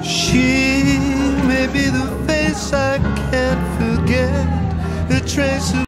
She may be the face I can't forget, a trace of